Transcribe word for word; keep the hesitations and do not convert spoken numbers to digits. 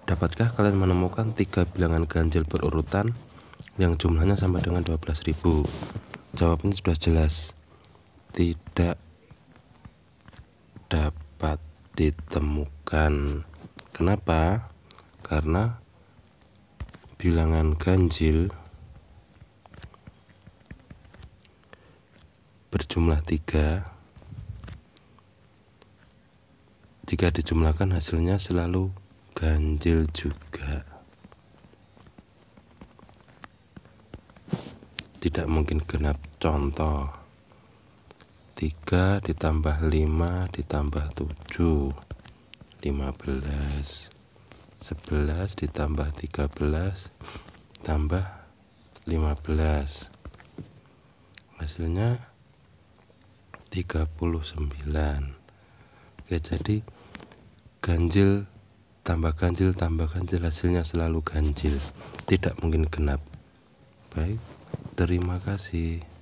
Dapatkah kalian menemukan tiga bilangan ganjil berurutan yang jumlahnya sama dengan dua belas ribu? Jawabannya sudah jelas, tidak dapat ditemukan. Kenapa? Karena bilangan ganjil berjumlah tiga, jika dijumlahkan hasilnya selalu ganjil juga. Tidak mungkin genap. Contoh, tiga ditambah lima ditambah tujuh, lima belas. Sebelas ditambah tiga belas tambah lima belas, hasilnya tiga puluh sembilan. Oke, jadi ganjil tambah ganjil tambah ganjil hasilnya selalu ganjil, tidak mungkin genap. Baik, terima kasih.